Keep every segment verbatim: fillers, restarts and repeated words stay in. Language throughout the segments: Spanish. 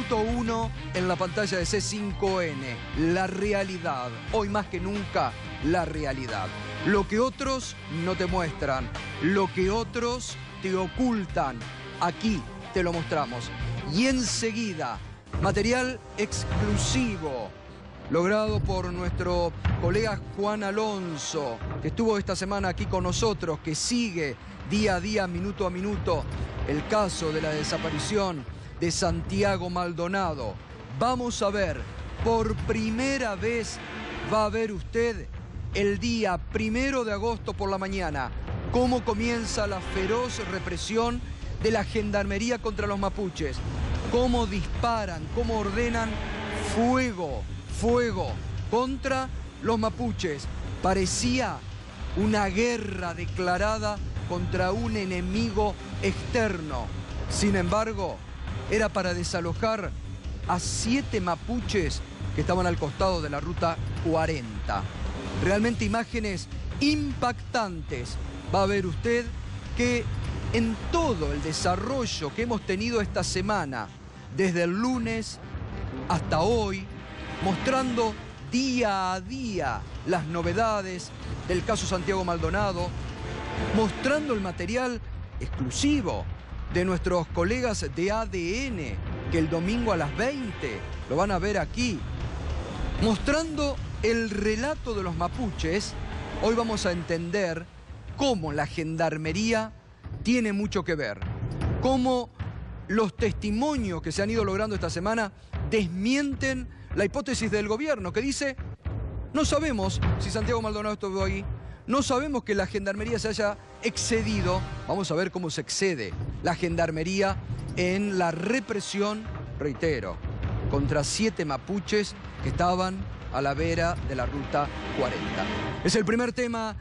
Minuto uno en la pantalla de C cinco N. La realidad. Hoy más que nunca, la realidad. Lo que otros no te muestran, lo que otros te ocultan, aquí te lo mostramos. Y enseguida, material exclusivo, logrado por nuestro colega Juan Alonso, que estuvo esta semana aquí con nosotros, que sigue día a día, minuto a minuto, el caso de la desaparición de Santiago Maldonado. Vamos a ver, por primera vez va a ver usted el día primero de agosto por la mañana, cómo comienza la feroz represión de la gendarmería contra los mapuches, cómo disparan, cómo ordenan fuego, fuego contra los mapuches. Parecía una guerra declarada contra un enemigo externo. Sin embargo, era para desalojar a siete mapuches que estaban al costado de la ruta cuarenta. Realmente imágenes impactantes. Va a ver usted que en todo el desarrollo que hemos tenido esta semana, desde el lunes hasta hoy, mostrando día a día las novedades del caso Santiago Maldonado, mostrando el material exclusivo de nuestros colegas de A D N, que el domingo a las veinte lo van a ver aquí, mostrando el relato de los mapuches. Hoy vamos a entender cómo la gendarmería tiene mucho que ver, cómo los testimonios que se han ido logrando esta semana desmienten la hipótesis del gobierno, que dice: no sabemos si Santiago Maldonado estuvo ahí, no sabemos que la gendarmería se haya excedido. Vamos a ver cómo se excede la gendarmería en la represión, reitero, contra siete mapuches que estaban a la vera de la ruta cuarenta. Es el primer tema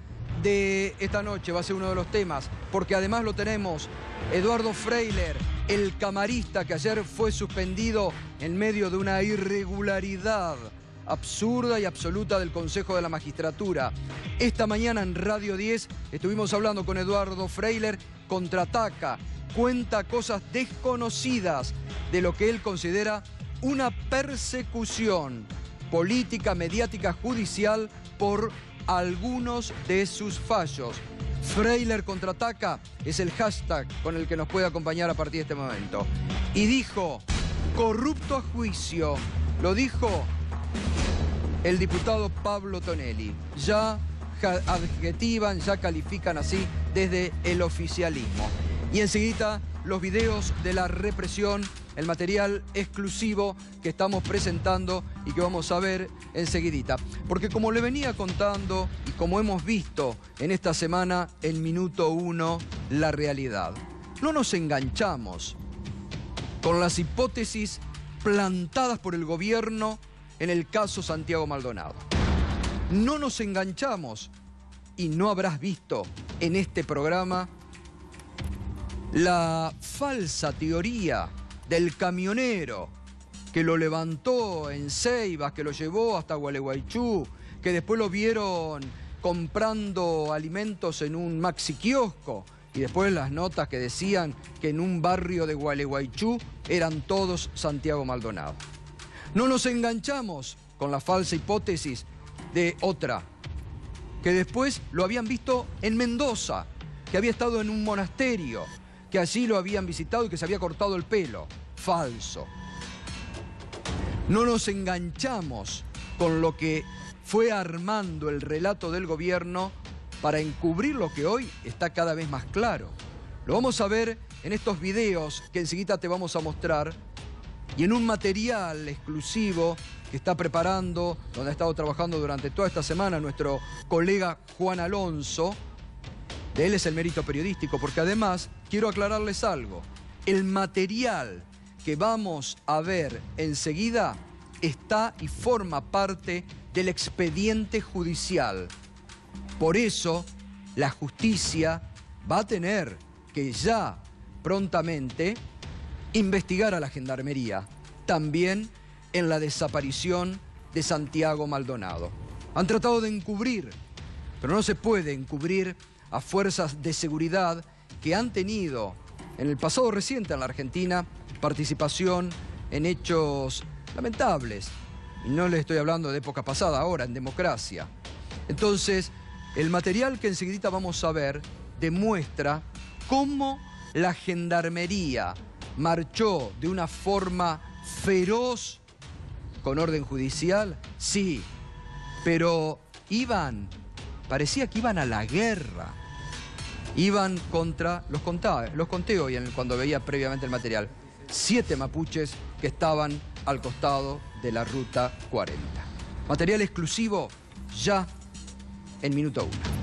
de esta noche, va a ser uno de los temas, porque además lo tenemos Eduardo Freiler, el camarista que ayer fue suspendido en medio de una irregularidad absurda y absoluta del Consejo de la Magistratura. Esta mañana en Radio diez estuvimos hablando con Eduardo Freiler, contraataca, cuenta cosas desconocidas de lo que él considera una persecución política, mediática, judicial por algunos de sus fallos. Freiler contraataca es el hashtag con el que nos puede acompañar a partir de este momento. Y dijo, corrupto a juicio, lo dijo el diputado Pablo Tonelli. Ya adjetivan, ya califican así desde el oficialismo. Y enseguida los videos de la represión, el material exclusivo que estamos presentando y que vamos a ver enseguidita. Porque como le venía contando y como hemos visto en esta semana, en Minuto uno, la realidad. No nos enganchamos con las hipótesis plantadas por el gobierno en el caso Santiago Maldonado. No nos enganchamos, y no habrás visto en este programa la falsa teoría del camionero que lo levantó en Ceibas, que lo llevó hasta Gualeguaychú, que después lo vieron comprando alimentos en un maxi kiosco, y después las notas que decían que en un barrio de Gualeguaychú eran todos Santiago Maldonado. No nos enganchamos con la falsa hipótesis de otra, que después lo habían visto en Mendoza, que había estado en un monasterio, que allí lo habían visitado y que se había cortado el pelo. Falso. No nos enganchamos con lo que fue armando el relato del gobierno para encubrir lo que hoy está cada vez más claro. Lo vamos a ver en estos videos que enseguida te vamos a mostrar y en un material exclusivo que está preparando, donde ha estado trabajando durante toda esta semana nuestro colega Juan Alonso. De él es el mérito periodístico, porque además quiero aclararles algo. El material que vamos a ver enseguida está y forma parte del expediente judicial. Por eso, la justicia va a tener que ya prontamente investigar a la gendarmería, también en la desaparición de Santiago Maldonado. Han tratado de encubrir, pero no se puede encubrir a fuerzas de seguridad que han tenido en el pasado reciente en la Argentina participación en hechos lamentables. Y no les estoy hablando de época pasada, ahora, en democracia. Entonces, el material que enseguida vamos a ver demuestra cómo la gendarmería marchó de una forma feroz con orden judicial, sí, pero iban, parecía que iban a la guerra. Iban contra, los contaba, los conté hoy cuando veía previamente el material, siete mapuches que estaban al costado de la Ruta cuarenta. Material exclusivo ya en minuto uno.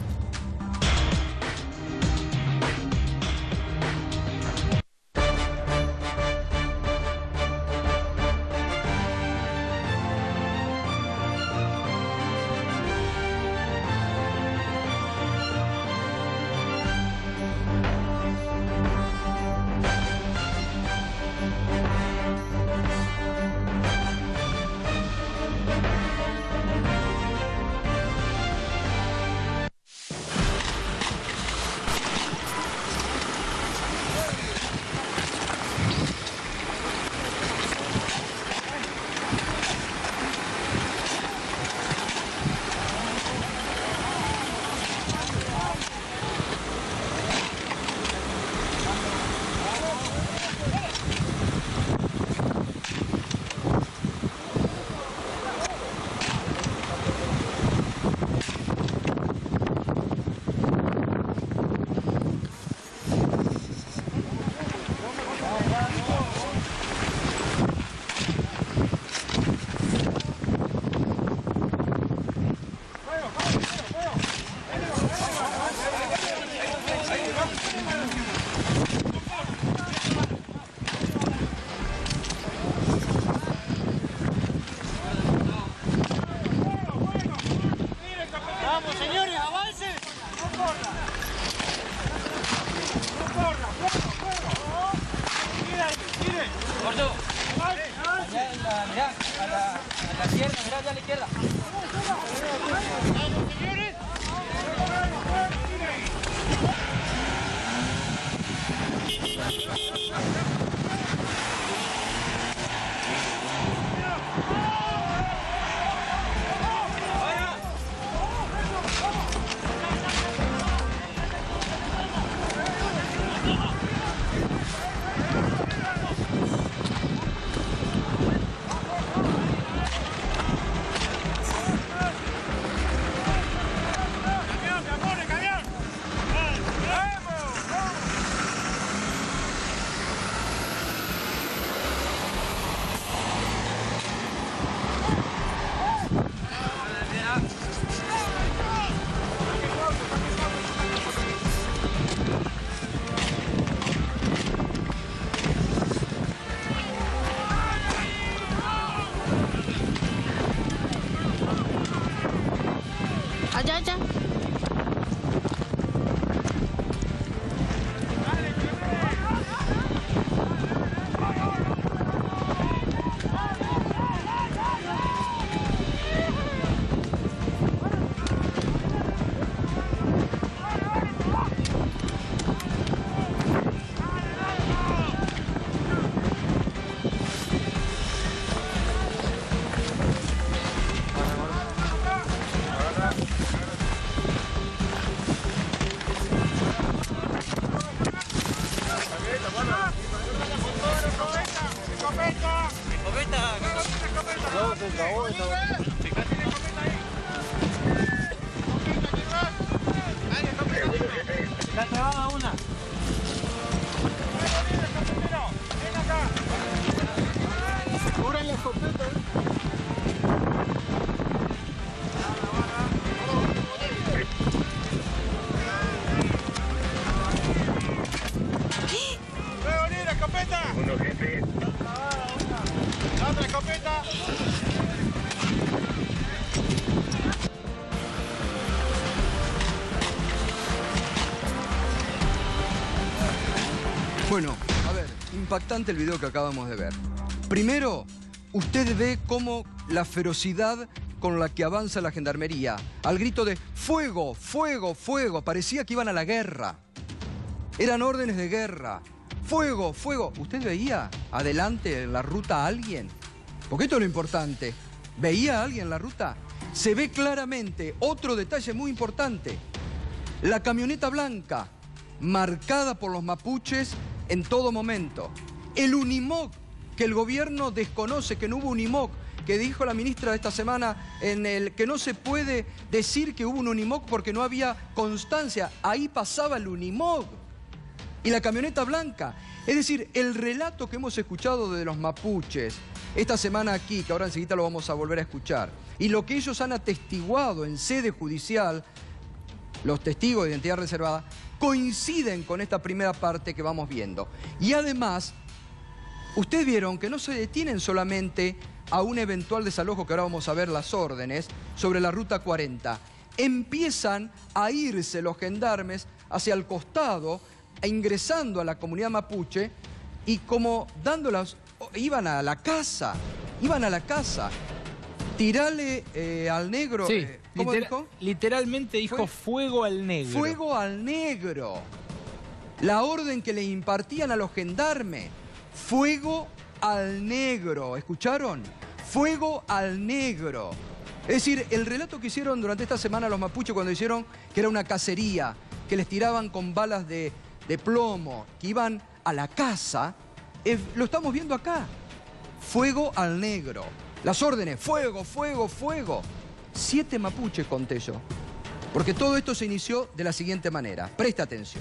Allá, allá. Está trabada una. Ven acá. Cubran la escopeta. ¿Puede venir la escopeta? Uno, jefe. La otra escopeta. Bueno, a ver, impactante el video que acabamos de ver. Primero, usted ve cómo la ferocidad con la que avanza la gendarmería, al grito de ¡fuego, fuego, fuego! Parecía que iban a la guerra. Eran órdenes de guerra. fuego, fuego. ¿Usted veía adelante en la ruta a alguien? Porque esto es lo importante. ¿Veía a alguien en la ruta? Se ve claramente otro detalle muy importante. La camioneta blanca, marcada por los mapuches en todo momento. El Unimog, que el gobierno desconoce, que no hubo Unimog, que dijo la ministra esta semana en el que no se puede decir que hubo un Unimog porque no había constancia. Ahí pasaba el Unimog y la camioneta blanca. Es decir, el relato que hemos escuchado de los mapuches esta semana aquí, que ahora enseguida lo vamos a volver a escuchar, y lo que ellos han atestiguado en sede judicial, los testigos de identidad reservada, coinciden con esta primera parte que vamos viendo. Y además, ustedes vieron que no se detienen solamente a un eventual desalojo, que ahora vamos a ver las órdenes, sobre la ruta cuarenta. Empiezan a irse los gendarmes hacia el costado, e ingresando a la comunidad mapuche, y como dándolas, iban a la casa, iban a la casa. Tirale eh, al negro. Sí, eh, ¿Cómo literal, dijo? Literalmente dijo Fue, fuego al negro. Fuego al negro. La orden que le impartían a los gendarmes. Fuego al negro. ¿Escucharon? Fuego al negro. Es decir, el relato que hicieron durante esta semana los mapuches cuando hicieron que era una cacería, que les tiraban con balas de, de plomo, que iban a la casa, eh, lo estamos viendo acá. Fuego al negro. Las órdenes, fuego, fuego, fuego. Siete mapuches conté yo. Porque todo esto se inició de la siguiente manera. Presta atención.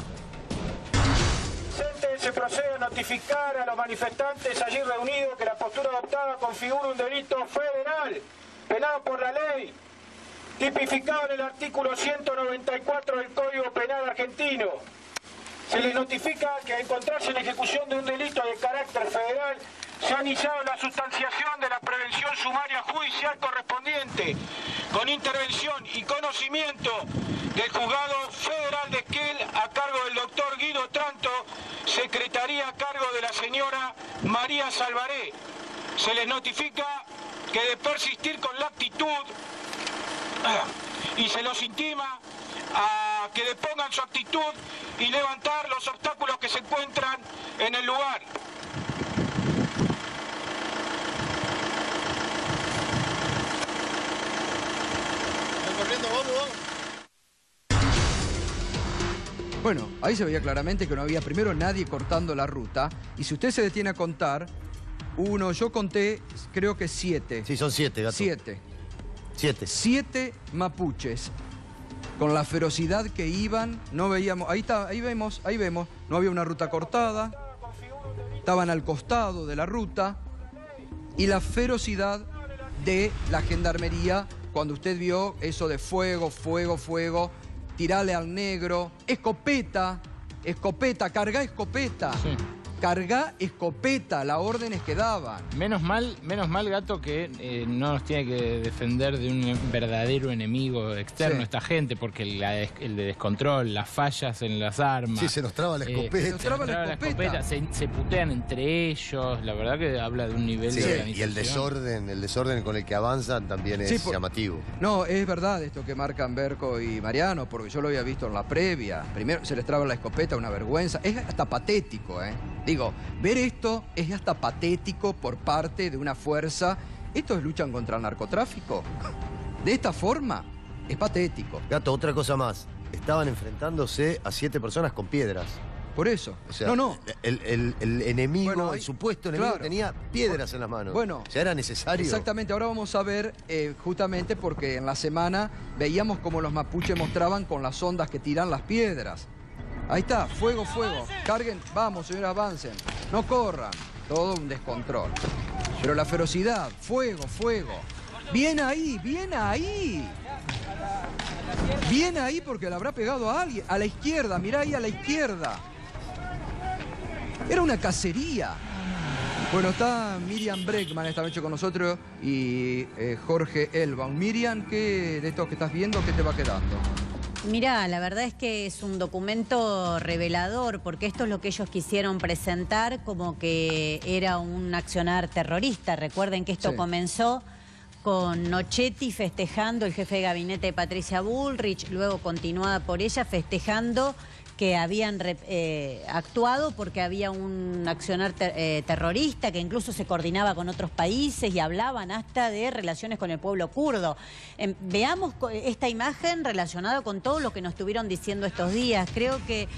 Se procede a notificar a los manifestantes allí reunidos que la postura adoptada configura un delito federal, penado por la ley, tipificado en el artículo ciento noventa y cuatro del Código Penal argentino. Se les notifica que al encontrarse en ejecución de un delito de carácter federal, se ha iniciado la sustanciación de la prevención sumaria judicial correspondiente, con intervención y conocimiento del Juzgado Federal de Esquel a cargo del doctor Guido Tranto, secretaría a cargo de la señora María Salvaré. Se les notifica que de persistir con la actitud y se los intima a que depongan su actitud y levantar los obstáculos que se encuentran en el lugar. Bueno, ahí se veía claramente que no había primero nadie cortando la ruta. Y si usted se detiene a contar, uno, yo conté, creo que siete. Sí, son siete, gato. Siete. Siete. Siete mapuches. Con la ferocidad que iban, no veíamos, ahí está, ahí vemos, ahí vemos, no había una ruta cortada, estaban al costado de la ruta, y la ferocidad de la gendarmería, cuando usted vio eso de fuego, fuego, fuego, tirale al negro, escopeta, escopeta, carga escopeta. Sí. Carga escopeta, las órdenes que daban. Menos mal, menos mal, Gato, que eh, no nos tiene que defender de un verdadero enemigo externo, sí, esta gente, porque la, el de descontrol, las fallas en las armas. Sí, se nos traba la escopeta. Eh, se nos traba la escopeta. La escopeta se, se putean entre ellos, la verdad que habla de un nivel sí, de organización. Y el desorden, el desorden con el que avanzan también es sí, por, llamativo. No, es verdad esto que marcan Berco y Mariano, porque yo lo había visto en la previa. Primero se les traba la escopeta, una vergüenza. Es hasta patético, ¿eh? Digo, ver esto es hasta patético por parte de una fuerza. ¿Estos luchan contra el narcotráfico? De esta forma, es patético. Gato, otra cosa más. Estaban enfrentándose a siete personas con piedras. Por eso. O sea, no, no. El, el, el enemigo, bueno, el supuesto enemigo, claro, tenía piedras en las manos. Bueno. O sea, era necesario. Exactamente. Ahora vamos a ver, eh, justamente porque en la semana veíamos como los mapuches mostraban con las ondas que tiran las piedras. Ahí está, fuego, fuego. Carguen, vamos, señores, avancen. No corran. Todo un descontrol. Pero la ferocidad, fuego, fuego. Bien ahí, bien ahí. Bien ahí porque le habrá pegado a alguien. A la izquierda, mirá ahí a la izquierda. Era una cacería. Bueno, está Miriam Bregman esta noche con nosotros y eh, Jorge Elbaum. Miriam, ¿qué de estos que estás viendo, qué te va quedando? Mirá, la verdad es que es un documento revelador, porque esto es lo que ellos quisieron presentar como que era un accionar terrorista. Recuerden que esto sí. comenzó con Nochetti festejando, el jefe de gabinete de Patricia Bullrich, luego continuada por ella festejando que habían eh, actuado porque había un accionar ter eh, terrorista que incluso se coordinaba con otros países y hablaban hasta de relaciones con el pueblo kurdo. Eh, veamos esta imagen relacionada con todo lo que nos estuvieron diciendo estos días. Creo que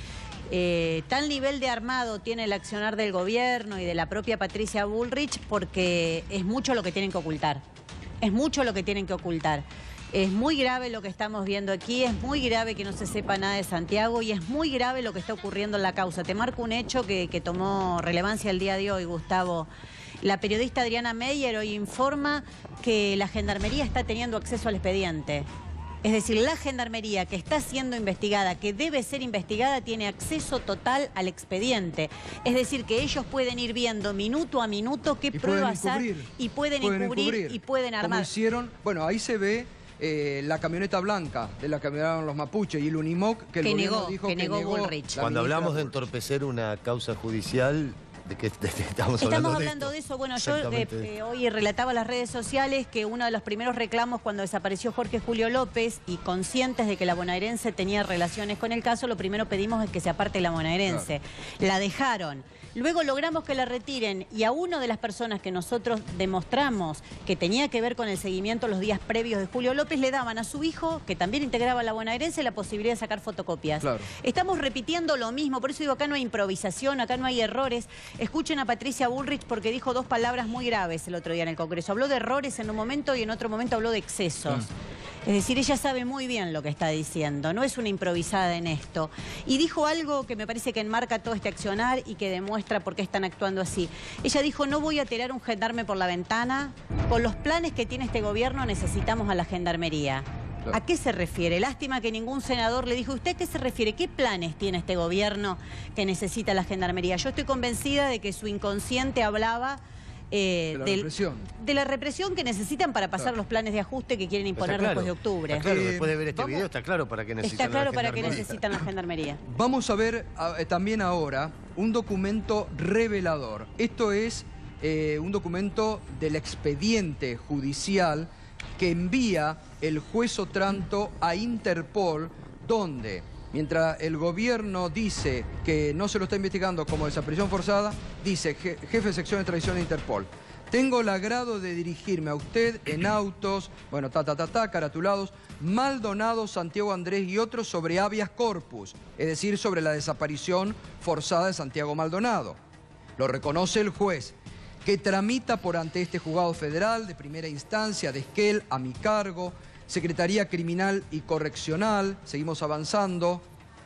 eh, tal nivel de armado tiene el accionar del gobierno y de la propia Patricia Bullrich porque es mucho lo que tienen que ocultar. Es mucho lo que tienen que ocultar. Es muy grave lo que estamos viendo aquí, es muy grave que no se sepa nada de Santiago y es muy grave lo que está ocurriendo en la causa. Te marco un hecho que, que tomó relevancia el día de hoy, Gustavo. La periodista Adriana Meyer hoy informa que la Gendarmería está teniendo acceso al expediente. Es decir, la Gendarmería que está siendo investigada, que debe ser investigada, tiene acceso total al expediente. Es decir, que ellos pueden ir viendo minuto a minuto qué y pruebas hay y pueden, pueden encubrir, encubrir y pueden armar. Como hicieron, bueno, ahí se ve eh, la camioneta blanca de la que hablaron los mapuches y el Unimoc que el que gobierno negó, dijo que que negó negó Bullrich. Cuando hablamos de Bullrich. entorpecer una causa judicial, ¿de qué de, de, estamos, Estamos hablando, hablando de, de esto? eso. Bueno, yo eh, eh, hoy relataba en las redes sociales que uno de los primeros reclamos cuando desapareció Jorge Julio López y conscientes de que la bonaerense tenía relaciones con el caso, lo primero pedimos es que se aparte la bonaerense. Claro. La dejaron. Luego logramos que la retiren y a una de las personas que nosotros demostramos que tenía que ver con el seguimiento los días previos de Julio López le daban a su hijo, que también integraba la bonaerense, la posibilidad de sacar fotocopias. Claro. Estamos repitiendo lo mismo, por eso digo, acá no hay improvisación, acá no hay errores. Escuchen a Patricia Bullrich porque dijo dos palabras muy graves el otro día en el Congreso. Habló de errores en un momento y en otro momento habló de excesos. Mm. Es decir, ella sabe muy bien lo que está diciendo, no es una improvisada en esto. Y dijo algo que me parece que enmarca todo este accionar y que demuestra por qué están actuando así. Ella dijo, no voy a tirar un gendarme por la ventana, con los planes que tiene este gobierno necesitamos a la gendarmería. Claro. ¿A qué se refiere? Lástima que ningún senador le dijo, ¿usted a qué se refiere? ¿Qué planes tiene este gobierno que necesita la gendarmería? Yo estoy convencida de que su inconsciente hablaba Eh, de, la del, represión. de la represión que necesitan para pasar claro. los planes de ajuste que quieren imponer claro, después de octubre. Está claro, eh, después de ver este vamos, video está claro para qué necesitan Está claro la para qué necesitan la gendarmería. Vamos a ver a, también ahora un documento revelador. Esto es eh, un documento del expediente judicial que envía el juez Otranto a Interpol, donde mientras el gobierno dice que no se lo está investigando como desaparición forzada, dice je, jefe de sección de extradición de Interpol, tengo el agrado de dirigirme a usted en autos, bueno, ta, ta, ta, ta, caratulados, Maldonado, Santiago Andrés y otros sobre habeas corpus, es decir, sobre la desaparición forzada de Santiago Maldonado. Lo reconoce el juez, que tramita por ante este juzgado federal de primera instancia de Esquel a mi cargo, Secretaría Criminal y Correccional, seguimos avanzando,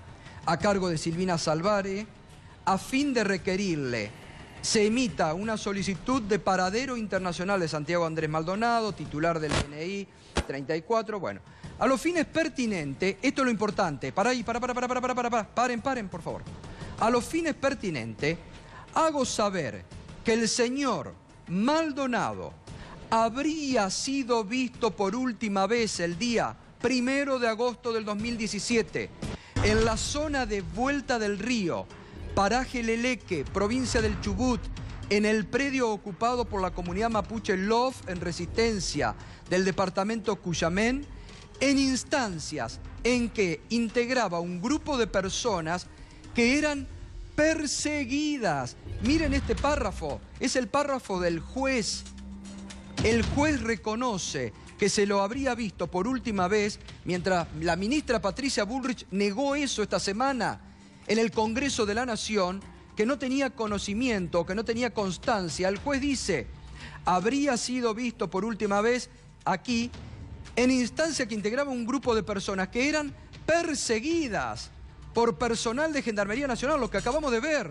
a cargo de Silvina Salvare, a fin de requerirle se emita una solicitud de paradero internacional de Santiago Andrés Maldonado, titular del D N I treinta y cuatro, bueno, a los fines pertinentes, esto es lo importante, para ahí, para, para, para, para, para, para, para, paren, paren, por favor. A los fines pertinentes, hago saber que el señor Maldonado habría sido visto por última vez el día primero de agosto del dos mil diecisiete en la zona de Vuelta del Río, paraje Leleque, provincia del Chubut, en el predio ocupado por la comunidad mapuche Lof en Resistencia del departamento Cuyamén, en instancias en que integraba un grupo de personas que eran perseguidas. Miren este párrafo, es el párrafo del juez. El juez reconoce que se lo habría visto por última vez mientras la ministra Patricia Bullrich negó eso esta semana en el Congreso de la Nación, que no tenía conocimiento, que no tenía constancia. El juez dice, habría sido visto por última vez aquí en instancia que integraba un grupo de personas que eran perseguidas por personal de Gendarmería Nacional, lo que acabamos de ver.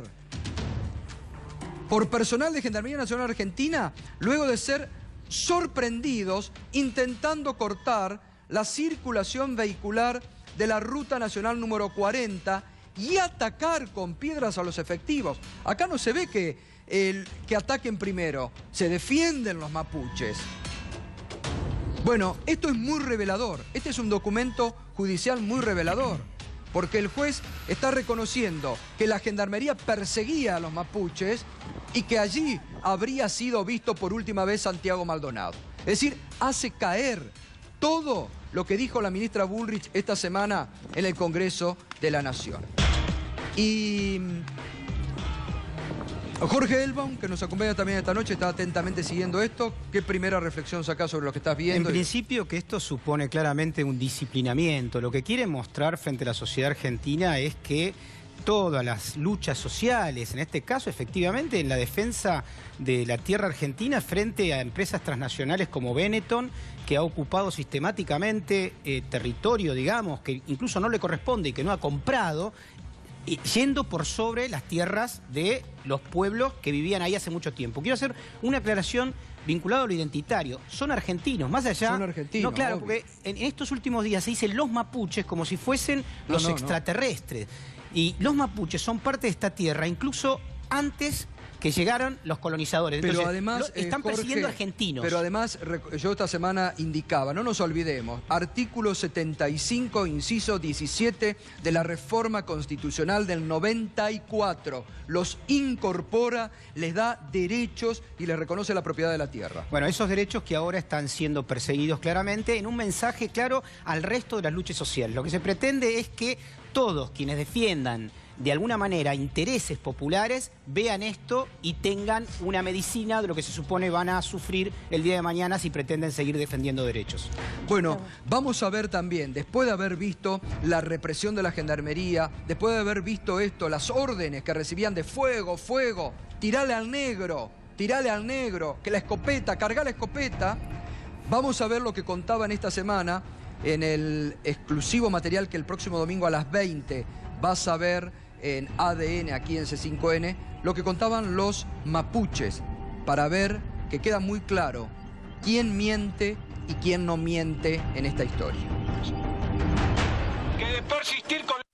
Por personal de Gendarmería Nacional Argentina, luego de ser sorprendidos intentando cortar la circulación vehicular de la Ruta Nacional número cuarenta y atacar con piedras a los efectivos. Acá no se ve que, el, que ataquen primero, se defienden los mapuches. Bueno, esto es muy revelador, este es un documento judicial muy revelador, porque el juez está reconociendo que la Gendarmería perseguía a los mapuches y que allí habría sido visto por última vez Santiago Maldonado. Es decir, hace caer todo lo que dijo la ministra Bullrich esta semana en el Congreso de la Nación. Y Jorge Elbaum, que nos acompaña también esta noche, está atentamente siguiendo esto. ¿Qué primera reflexión sacás sobre lo que estás viendo? En principio que esto supone claramente un disciplinamiento. Lo que quiere mostrar frente a la sociedad argentina es que todas las luchas sociales, en este caso efectivamente en la defensa de la tierra argentina frente a empresas transnacionales como Benetton, que ha ocupado sistemáticamente eh, territorio, digamos, que incluso no le corresponde y que no ha comprado, eh, yendo por sobre las tierras de los pueblos que vivían ahí hace mucho tiempo. Quiero hacer una aclaración vinculada a lo identitario. Son argentinos, más allá... Son argentinos, No, claro, obvio. porque en estos últimos días se dicen los mapuches como si fuesen los No, no, extraterrestres. Y los mapuches son parte de esta tierra, incluso antes que llegaron los colonizadores. Pero Entonces, además, lo- están eh, Jorge, persiguiendo argentinos. Pero además, rec- yo esta semana indicaba, no nos olvidemos, artículo setenta y cinco, inciso diecisiete de la reforma constitucional del noventa y cuatro. Los incorpora, les da derechos y les reconoce la propiedad de la tierra. Bueno, esos derechos que ahora están siendo perseguidos claramente en un mensaje claro al resto de las luchas sociales. Lo que se pretende es que todos quienes defiendan de alguna manera intereses populares vean esto y tengan una medicina de lo que se supone van a sufrir el día de mañana si pretenden seguir defendiendo derechos. Bueno, vamos a ver también, después de haber visto la represión de la gendarmería, después de haber visto esto, las órdenes que recibían de fuego, fuego, tirale al negro, tirale al negro, que la escopeta, carga la escopeta, vamos a ver lo que contaban esta semana en el exclusivo material que el próximo domingo a las veinte vas a ver en A D N aquí en C cinco N, lo que contaban los mapuches, para ver que queda muy claro quién miente y quién no miente en esta historia. Que de persistir con...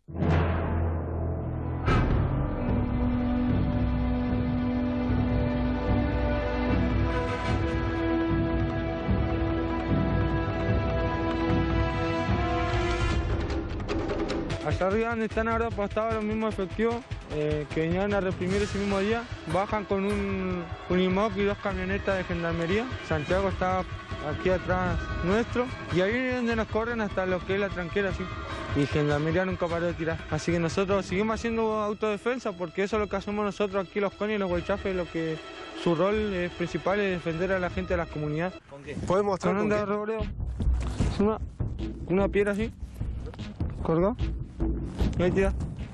Allá arriba donde están ahora apostados los mismos efectivos eh, que venían a reprimir ese mismo día, bajan con un, un I M O C y dos camionetas de gendarmería. Santiago está aquí atrás nuestro y ahí es donde nos corren hasta lo que es la tranquera, así. Y gendarmería nunca paró de tirar. Así que nosotros seguimos haciendo autodefensa porque eso es lo que hacemos nosotros aquí los conis y los huaychafes, lo que su rol es principal es defender a la gente de las comunidades. ¿Con qué? ¿Puedes mostrar con qué? Revoleo. Es una, una piedra así, colgada. Ahí tira.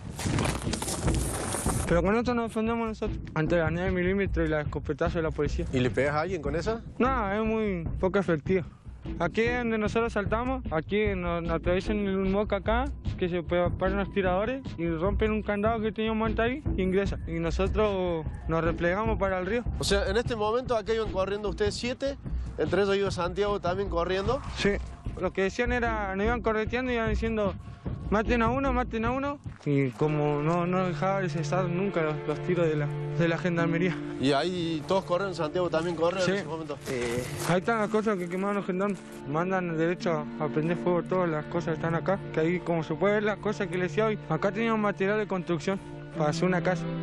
Pero con esto nos defendemos nosotros. Ante la nueve milímetros y la escopetazo de la policía. ¿Y le pegas a alguien con esa? No, es muy poco efectiva. Aquí donde nosotros saltamos, aquí nos, nos atraviesan un moca acá, que se paran los tiradores y rompen un candado que teníamos antes ahí e ingresan. Y nosotros nos replegamos para el río. O sea, en este momento acá iban corriendo ustedes siete, entre ellos iba Santiago también corriendo. Sí, lo que decían era, nos iban correteando y iban diciendo, maten a uno, maten a uno. Y como no, no dejaba de cesar nunca los, los tiros de la, de la gendarmería. Y ahí todos corren, Santiago también corre Sí. en ese momento. Eh, ahí están las cosas que quemaron los gendarmes. Mandan derecho a prender fuego todas las cosas que están acá. Que ahí, como se puede ver, las cosas que les decía hoy. Acá teníamos material de construcción para hacer una casa.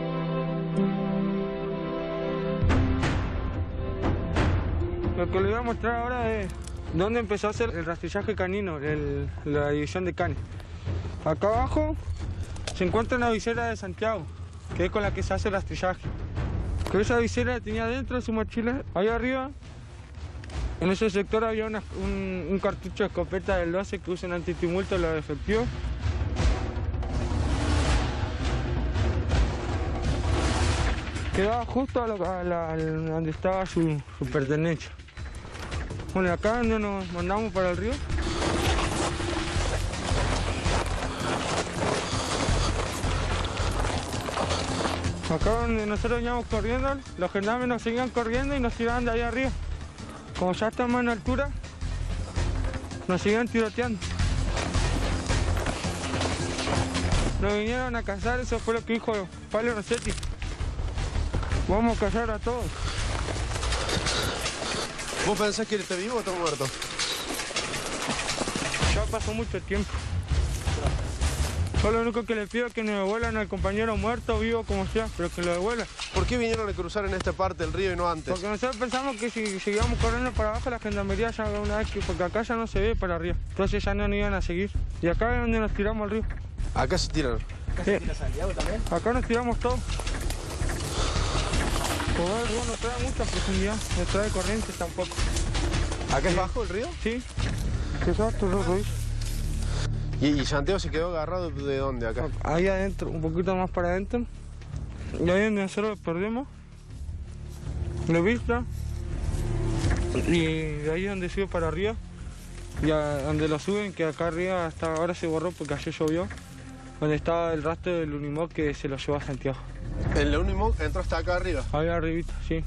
Lo que les voy a mostrar ahora es dónde empezó a hacer el rastrillaje canino, el- la división de canes. Acá abajo se encuentra una visera de Santiago, que es con la que se hace el rastrillaje. Que esa visera la tenía dentro de su mochila. Ahí arriba, en ese sector había una- un, un cartucho de escopeta del doce que usan antitumulto los efectivos. Quedaba justo a lo- a la- al- donde estaba su, su pertenencia. Bueno, acá donde nos mandamos para el río. Acá donde nosotros íbamos corriendo, los gendarmes nos seguían corriendo y nos tiraban de ahí arriba. Como ya estamos en altura, nos seguían tiroteando. Nos vinieron a cazar, eso fue lo que dijo Pablo Rossetti. Vamos a cazar a todos. ¿Vos pensás que está vivo o está muerto? Ya pasó mucho tiempo. Yo lo único que le pido es que nos devuelvan al compañero muerto, vivo, como sea, pero que lo devuelvan. ¿Por qué vinieron a cruzar en esta parte del río y no antes? Porque nosotros pensamos que si seguíamos corriendo para abajo, la gendarmería ya una vez que, porque acá ya no se ve para arriba. Entonces ya no nos iban a seguir. Y acá es donde nos tiramos al río. Acá se tiran. ¿Acá se tira Santiago también? Acá nos tiramos todo. Por el río no trae mucha profundidad, no trae corriente tampoco. ¿Acá es bajo el río? Sí, exacto, lo que ¿Y, ¿Y Santiago se quedó agarrado de dónde acá? Ahí adentro, un poquito más para adentro. Y ahí donde nosotros lo perdimos. De vista. Y de ahí es donde sube para arriba. Y a donde lo suben, que acá arriba hasta ahora se borró porque ayer llovió. Donde estaba el rastro del Unimog que se lo llevó a Santiago. ¿El Unimog entró hasta acá arriba? Ahí arribita, sí.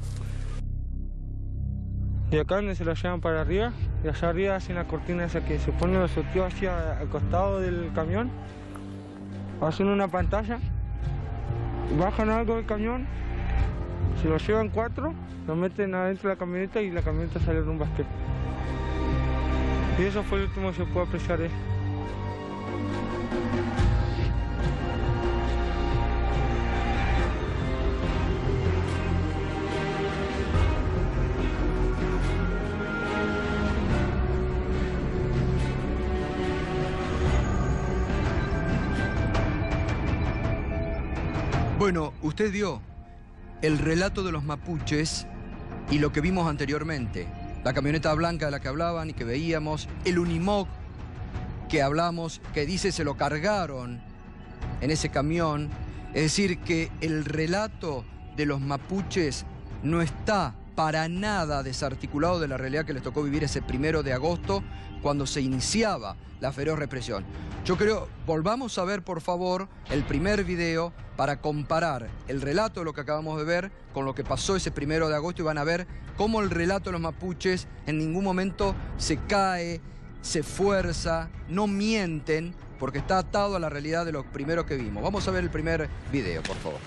Y acá donde se lo llevan para arriba, y allá arriba hacen la cortina esa que se pone los sorteos hacia al costado del camión. Hacen una pantalla, bajan algo del camión, se lo llevan cuatro, lo meten adentro de la camioneta y la camioneta sale en un basquete. Y eso fue el último que se pudo apreciar. ¿eh? Bueno, usted dio el relato de los mapuches y lo que vimos anteriormente. La camioneta blanca de la que hablaban y que veíamos, el Unimog que hablamos, que dice se lo cargaron en ese camión. Es decir, que el relato de los mapuches no está para nada desarticulado de la realidad que les tocó vivir ese primero de agosto cuando se iniciaba la feroz represión. Yo creo, volvamos a ver por favor el primer video para comparar el relato de lo que acabamos de ver con lo que pasó ese primero de agosto y van a ver cómo el relato de los mapuches en ningún momento se cae, se fuerza, no mienten, porque está atado a la realidad de lo primero que vimos. Vamos a ver el primer video, por favor.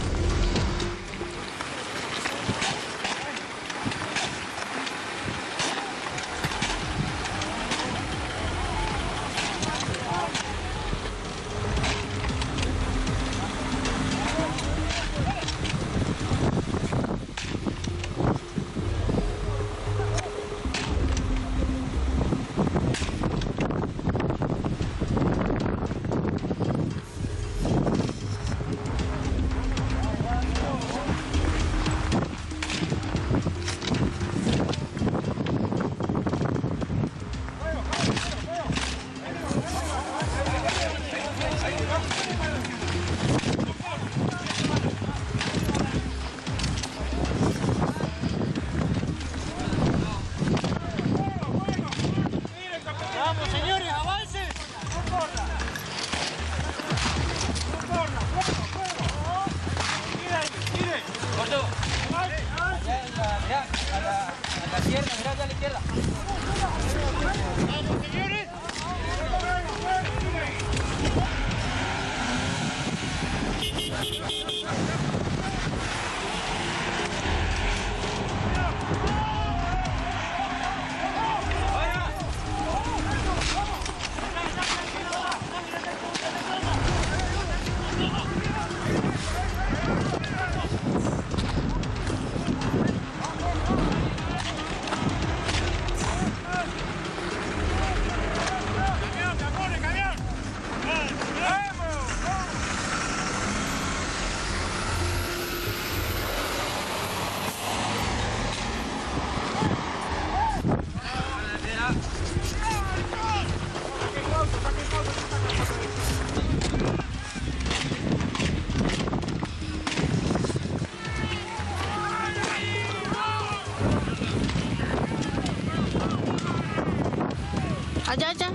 Allá, allá.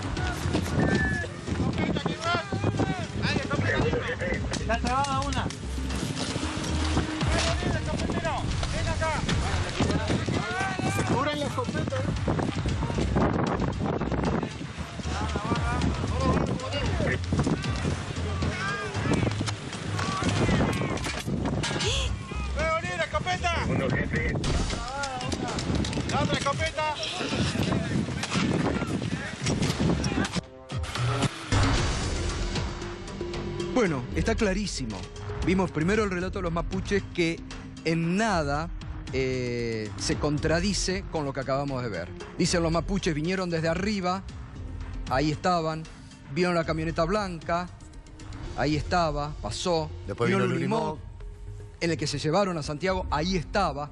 Está trabada una. Cubran la escopeta. ¡Puede venir la escopeta! Uno, jefe. ¡La otra escopeta! Bueno, está clarísimo. Vimos primero el relato de los mapuches que en nada eh, se contradice con lo que acabamos de ver. Dicen los mapuches vinieron desde arriba, ahí estaban, vieron la camioneta blanca, ahí estaba, pasó. Después vino vino el Unimog, Unimog, en el que se llevaron a Santiago, ahí estaba.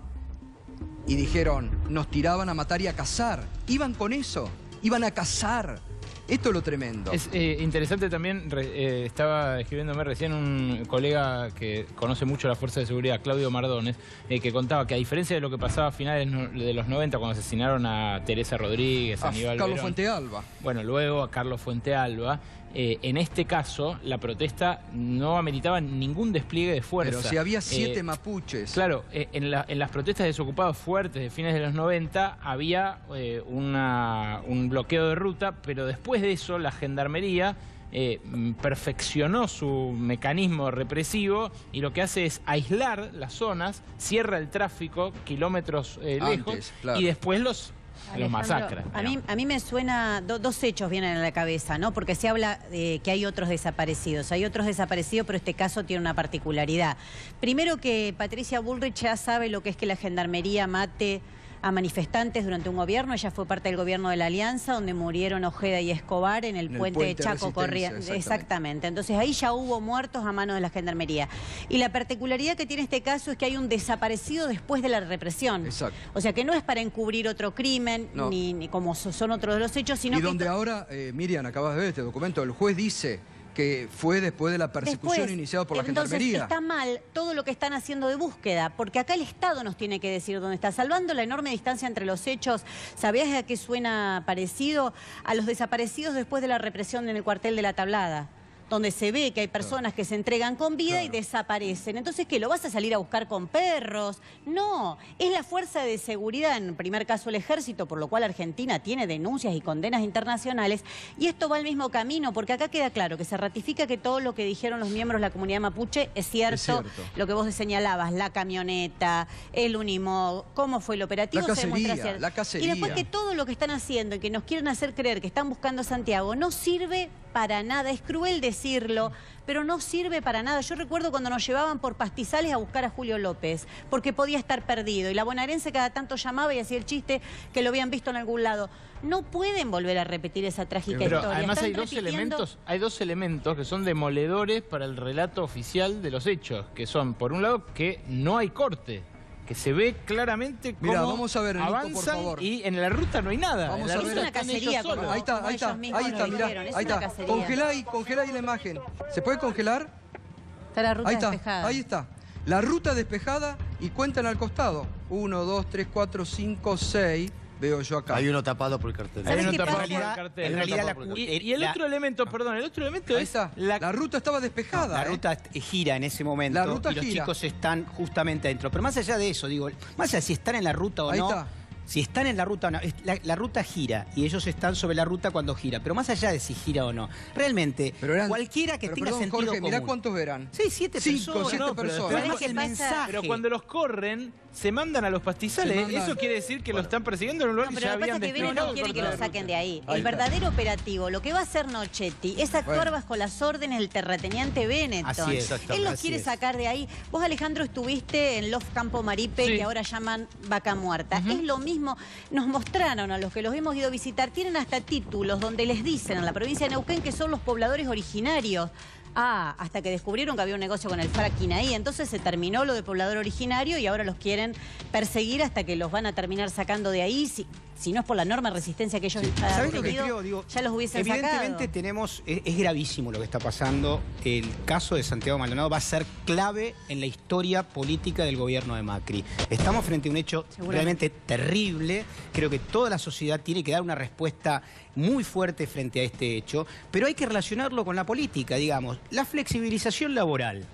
Y dijeron, nos tiraban a matar y a cazar. Iban con eso, iban a cazar. Esto es lo tremendo. Es eh, interesante también, re, eh, estaba escribiéndome recién un colega que conoce mucho la Fuerza de Seguridad, Claudio Mardones, eh, que contaba que a diferencia de lo que pasaba a finales no, de los noventa, cuando asesinaron a Teresa Rodríguez, a A Aníbal Carlos Verón, Fuentealba. bueno, luego a Carlos Fuentealba, eh, en este caso la protesta no ameritaba ningún despliegue de fuerza. Pero si había siete Eh, mapuches. Claro, eh, en, la- en las protestas de desocupados fuertes de fines de los noventa había eh, una- un bloqueo de ruta, pero después de eso la gendarmería eh, mm, perfeccionó su mecanismo represivo y lo que hace es aislar las zonas, cierra el tráfico kilómetros eh, Antes, lejos claro. y después los, los Alejandro, masacra. A mí, a mí me suena, do- dos hechos vienen a la cabeza, ¿no? Porque se habla de que hay otros desaparecidos. Hay otros desaparecidos, pero este caso tiene una particularidad. Primero que Patricia Bullrich ya sabe lo que es que la gendarmería mate a manifestantes durante un gobierno. Ella fue parte del gobierno de la Alianza, donde murieron Ojeda y Escobar en el, En el puente, puente de Chaco Resistencia, Corrientes. exactamente. Exactamente. Entonces ahí ya hubo muertos a manos de la gendarmería. Y la particularidad que tiene este caso es que hay un desaparecido después de la represión. Exacto. O sea que no es para encubrir otro crimen, No. ni, ni como so- son otros de los hechos, sino Y que... donde ahora, eh, Miriam, acabas de ver este documento, el juez dice que fue después de la persecución Después, iniciada por la entonces, gendarmería. está mal todo lo que están haciendo de búsqueda, porque acá el Estado nos tiene que decir dónde está. Salvando la enorme distancia entre los hechos, ¿sabías a qué suena parecido? A los desaparecidos después de la represión en el cuartel de La Tablada, donde se ve que hay personas que se entregan con vida y Claro. desaparecen. Entonces, ¿qué? ¿Lo vas a salir a buscar con perros? No, es la fuerza de seguridad, en primer caso el ejército, por lo cual Argentina tiene denuncias y condenas internacionales, y esto va al mismo camino, porque acá queda claro que se ratifica que todo lo que dijeron los miembros de la comunidad mapuche es cierto, Es cierto. lo que vos señalabas, la camioneta, el Unimog, cómo fue el operativo, La se demuestra cacería, cierto. la cacería. Y después que todo lo que están haciendo y que nos quieren hacer creer que están buscando a Santiago no sirve para nada, es cruel decirlo, pero no sirve para nada. Yo recuerdo cuando nos llevaban por pastizales a buscar a Julio López, porque podía estar perdido, y la bonaerense cada tanto llamaba y hacía el chiste que lo habían visto en algún lado. No pueden volver a repetir esa trágica Pero historia. además Están hay dos repitiendo- elementos, hay dos elementos que son demoledores para el relato oficial de los hechos, que son, por un lado, que no hay corte, que se ve claramente cómo Mirá, vamos a ver, Nico, por avanzan favor. y en la ruta no hay nada. Vamos en la a ruta ver. Es una están ellos cacería, solos. como- Ahí está, como ahí está, ellos mismos ahí lo está, mirá, dijeron, es ahí una está. cacería. Congelá ahí, congelá ahí la imagen. ¿Se puede congelar? Está la ruta Ahí está, despejada. ahí está. La ruta despejada y cuentan al costado. Uno, dos, tres, cuatro, cinco, seis. Veo yo acá. Hay uno tapado por el cartel. ¿Sabes Hay uno qué tapado pasa? por el En cartel. realidad, en realidad la cu- y, eh, y el la- otro elemento, perdón, el otro elemento Ahí es está. la, La ruta estaba despejada. La ¿eh? ruta eh, gira en ese momento La ruta y los gira. chicos están justamente adentro. Pero más allá de eso, digo, más allá de si están en la ruta o Ahí no, está. si están en la ruta o no, es- la, la ruta gira y ellos están sobre la ruta cuando gira. Pero más allá de si gira o no, realmente Pero eran- cualquiera que pero tenga perdón, sentido Jorge, común. mirá cuántos eran. Sí, siete Cinco, personas. siete No, pero personas. Pero ¿Sabés es que el qué pasa? mensaje. Pero cuando los corren, se mandan a los pastizales. Se mandan. Eso quiere decir que lo están persiguiendo en un lugar No, que pero ya lo que pasa habían es que Vélez desplegado no el quiere que lo corte de saquen ruta. de ahí. Ahí El está. verdadero operativo, lo que va a hacer Nochetti, es actuar Bueno. bajo las órdenes del terrateniente Benetton. Así es, Él los así quiere es. sacar de ahí. Vos, Alejandro, estuviste en Loft Campo Maripe, Sí. que ahora llaman Vaca Muerta. Es lo mismo, nos mostraron a los que los hemos ido a visitar, tienen hasta títulos donde les dicen en la provincia de Neuquén que son los pobladores originarios. Ah, hasta que descubrieron que había un negocio con el fracking ahí. Entonces se terminó lo de poblador originario y ahora los quieren perseguir hasta que los van a terminar sacando de ahí. Si, si no es por la enorme resistencia que ellos han ¿Sabés lo que tenido, creo? Digo, ya los hubiesen evidentemente sacado. tenemos, es, es gravísimo lo que está pasando. El caso de Santiago Maldonado va a ser clave en la historia política del gobierno de Macri. Estamos frente a un hecho Seguramente. realmente terrible. Creo que toda la sociedad tiene que dar una respuesta muy fuerte frente a este hecho, pero hay que relacionarlo con la política, digamos. La flexibilización laboral,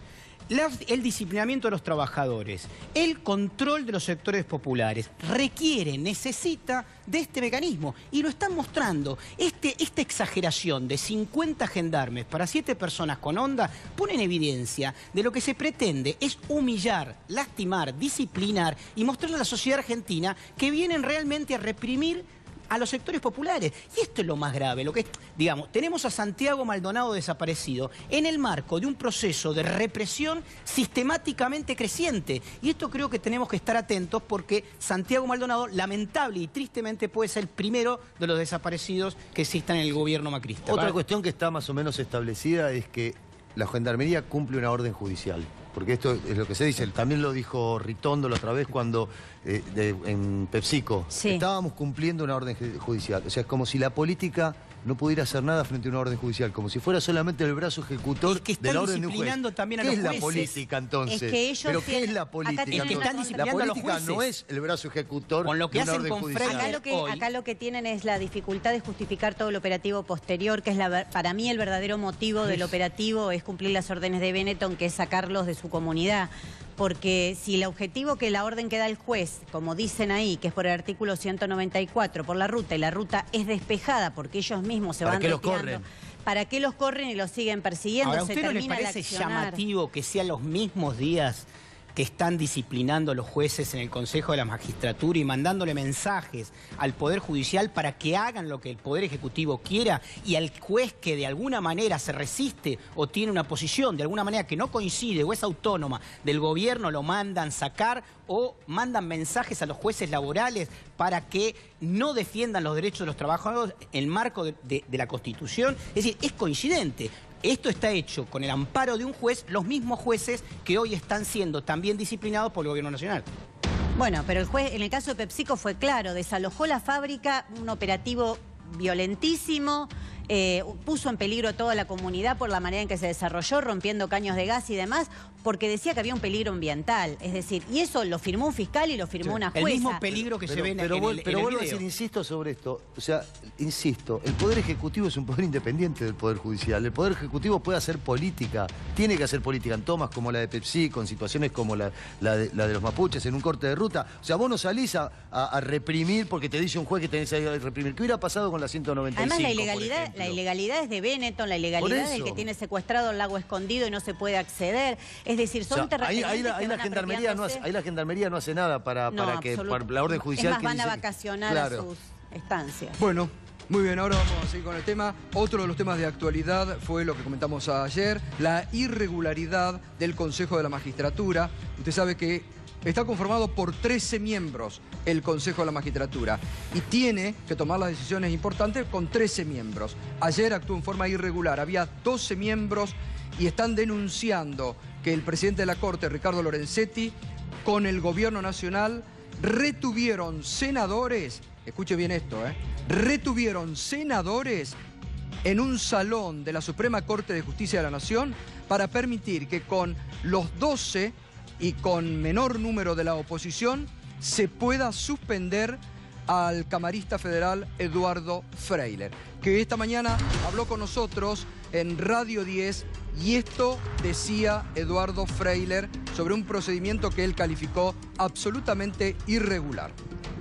La, el disciplinamiento de los trabajadores, el control de los sectores populares, requiere, necesita de este mecanismo. Y lo están mostrando. Este, esta exageración de cincuenta gendarmes para siete personas con onda pone en evidencia de lo que se pretende es humillar, lastimar, disciplinar y mostrarle a la sociedad argentina que vienen realmente a reprimir a los sectores populares. Y esto es lo más grave, lo que, digamos, tenemos a Santiago Maldonado desaparecido en el marco de un proceso de represión sistemáticamente creciente. Y esto creo que tenemos que estar atentos porque Santiago Maldonado, lamentable y tristemente, puede ser el primero de los desaparecidos que existan en el gobierno macrista. Otra cuestión que está más o menos establecida es que la Gendarmería cumple una orden judicial. Porque esto es lo que se dice, también lo dijo Ritondo la otra vez cuando eh, de, en PepsiCo, sí. Estábamos cumpliendo una orden judicial. O sea, es como si la política no pudiera hacer nada frente a una orden judicial, como si fuera solamente el brazo ejecutor que de la orden de un juez. También a ¿Qué los es jueces? la política entonces? Es que ellos ¿Pero qué tienen, es la política? Es que están disciplinando la a los política jueces. no es el brazo ejecutor con lo que de una hacen orden con judicial. Acá lo, que, hoy. acá lo que tienen es la dificultad de justificar todo el operativo posterior, que es la, para mí el verdadero motivo del operativo es cumplir las órdenes de Benetton, que es sacarlos de su comunidad. Porque si el objetivo que la orden que da el juez, como dicen ahí, que es por el artículo ciento noventa y cuatro, por la ruta, y la ruta es despejada porque ellos mismos se ¿Para van qué los retirando, corren? ¿Para qué los corren y los siguen persiguiendo? Ahora, ¿a se usted no le termina de parece accionar. llamativo que sean los mismos días que están disciplinando a los jueces en el Consejo de la Magistratura y mandándole mensajes al Poder Judicial para que hagan lo que el Poder Ejecutivo quiera, y al juez que de alguna manera se resiste o tiene una posición de alguna manera que no coincide o es autónoma del gobierno lo mandan sacar o mandan mensajes a los jueces laborales para que no defiendan los derechos de los trabajadores en el marco de, de, de la Constitución? Es decir, es coincidente. Esto está hecho con el amparo de un juez, los mismos jueces que hoy están siendo también disciplinados por el Gobierno Nacional. Bueno, pero el juez, en el caso de PepsiCo fue claro, desalojó la fábrica, un operativo violentísimo, eh, puso en peligro toda la comunidad por la manera en que se desarrolló, rompiendo caños de gas y demás, porque decía que había un peligro ambiental. Es decir, y eso lo firmó un fiscal y lo firmó sí. una jueza. El mismo peligro que pero, se ve en, pero, en pero, el, pero en el vuelvo video. a decir, insisto sobre esto. O sea, insisto, el Poder Ejecutivo es un poder independiente del Poder Judicial. El Poder Ejecutivo puede hacer política, tiene que hacer política en tomas como la de PepsiCo, en situaciones como la, la, de, la de los mapuches, en un corte de ruta. O sea, vos no salís a, a, a reprimir porque te dice un juez que tenés que reprimir. ¿Qué hubiera pasado con la ciento noventa y cinco? Además, la ilegalidad, la ilegalidad es de Benetton, la ilegalidad es el que tiene secuestrado el lago escondido y no se puede acceder. Es decir, son o sea, terrenos. Ahí, ahí, la, ahí, la gendarmería no hace, ahí la gendarmería no hace nada para, no, para que para la orden judicial. Es más, que van dice a vacacionar claro. a sus estancias. Bueno, muy bien, ahora vamos a seguir con el tema. Otro de los temas de actualidad fue lo que comentamos ayer, la irregularidad del Consejo de la Magistratura. Usted sabe que está conformado por trece miembros el Consejo de la Magistratura y tiene que tomar las decisiones importantes con trece miembros. Ayer actuó en forma irregular, había doce miembros y están denunciando que el presidente de la Corte, Ricardo Lorenzetti, con el Gobierno Nacional retuvieron senadores, escuche bien esto, ¿eh? retuvieron senadores en un salón de la Suprema Corte de Justicia de la Nación para permitir que con los doce y con menor número de la oposición se pueda suspender al camarista federal Eduardo Freyler, que esta mañana habló con nosotros en Radio diez y esto decía Eduardo Freyler sobre un procedimiento que él calificó absolutamente irregular.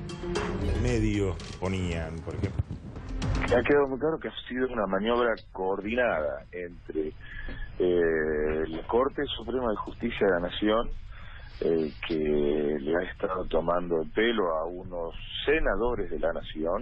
Los medios ponían, por ejemplo. Ha quedado muy claro que ha sido una maniobra coordinada entre eh, la Corte Suprema de Justicia de la Nación, eh, que le ha estado tomando el pelo a unos senadores de la Nación,